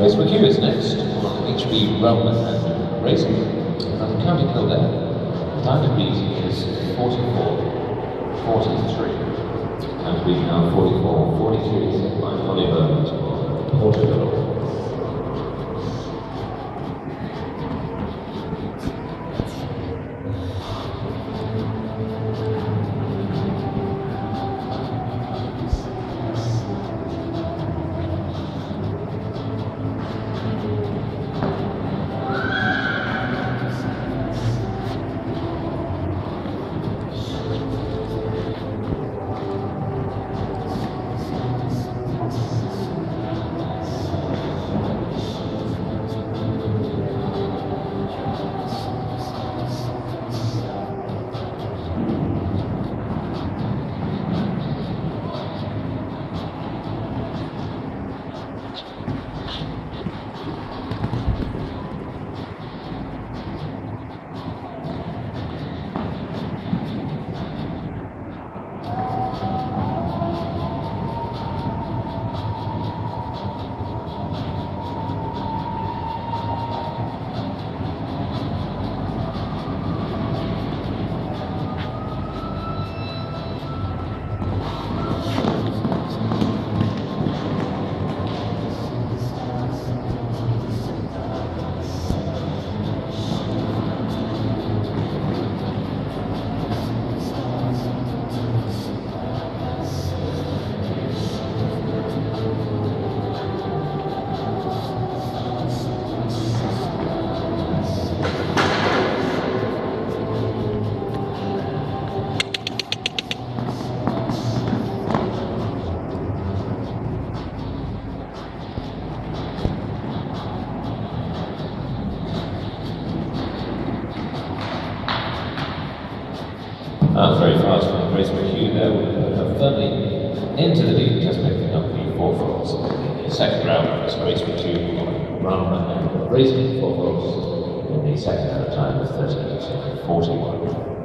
Grace McHugh is next on HB Rum Raisin from County Kildare. The time to beat is 44.43. Time to beat now 44.42 set by Holly Burns for Portugal. Very fast from Grace McHugh there, we have firmly into the lead, just picking up the 4 frogs. In the second round, it's Grace McHugh on Rum Raisin 4 frogs in the second round time of 38.41.